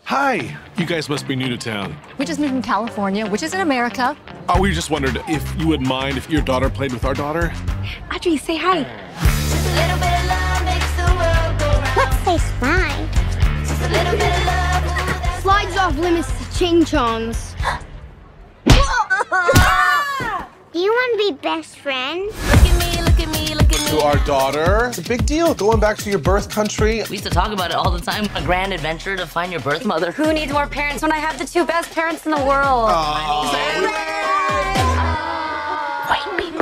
Hi. You guys must be new to town. We just moved from California, which is in America. Oh, we just wondered if you would mind if your daughter played with our daughter? Audrey, say hi. Let's say slide. Slides off limits to ching-chongs. Do you want to be best friends? To our daughter. It's a big deal, going back to your birth country. We used to talk about it all the time. A grand adventure to find your birth mother. Who needs more parents when I have the two best parents in the world? White people.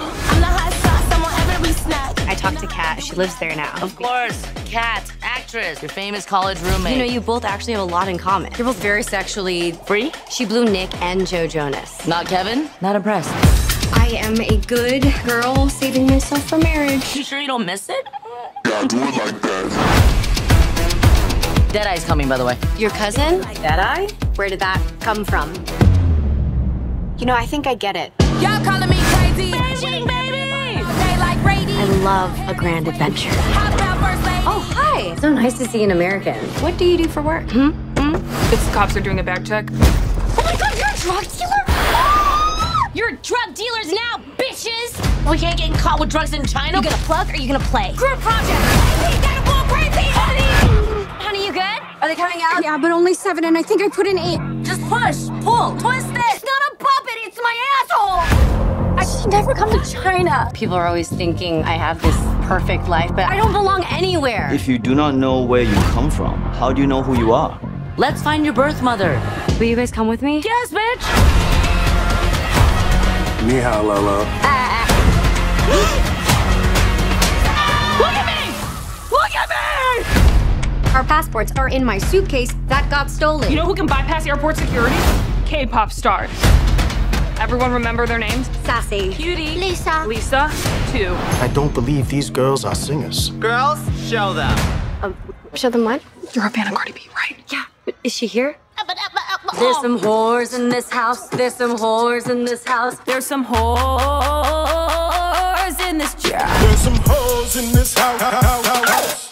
I talked to Kat. She lives there now. Of course. Kat, actress, your famous college roommate. You know, you both actually have a lot in common. You're both very sexually free. She blew Nick and Joe Jonas. Not Kevin? Not impressed. I am a good girl saving myself for marriage. You sure you don't miss it? Yeah, do it like that. Deadeye's coming, by the way. Your cousin? Deadeye? Where did that come from? You know, I think I get it. Y'all calling me crazy. Baby. They like Brady. I love a grand adventure. Oh, hi. So nice to see an American. What do you do for work? The cops are doing a back check. Oh my God, you're a drug dealer? You're drug dealers now, bitches! We can't get caught with drugs in China. You gonna plug or you gonna play? Group project. Honey, you good? Are they coming out? Yeah, but only 7, and I think I put in 8. Just push, pull, twist it. It's not a puppet, it's my asshole! I should never come to China. People are always thinking I have this perfect life, but I don't belong anywhere. If you do not know where you come from, how do you know who you are? Let's find your birth mother. Will you guys come with me? Yes, bitch. Ni hao, Lolo. Look at me! Look at me! Our passports are in my suitcase that got stolen. You know who can bypass airport security? K-pop stars. Everyone remember their names? Sassy. Cutie. Lisa. Lisa, 2. I don't believe these girls are singers. Girls, show them. Show them what? You're a fan of Cardi B, right? Yeah. Is she here? There's some whores in this house. There's some whores in this house. There's some whores in this jar. There's some hoes in this house.